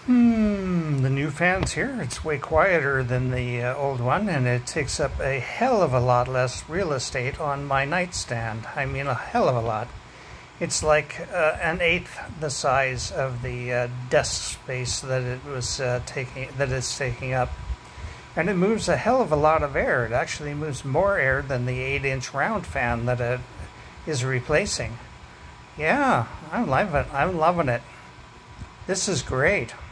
The new fan's here. It's way quieter than the old one, and it takes up a hell of a lot less real estate on my nightstand. I mean, a hell of a lot. It's like an eighth the size of the desk space that it's taking up. And it moves a hell of a lot of air. It actually moves more air than the 8-inch round fan that it is replacing. Yeah, I'm loving it. This is great.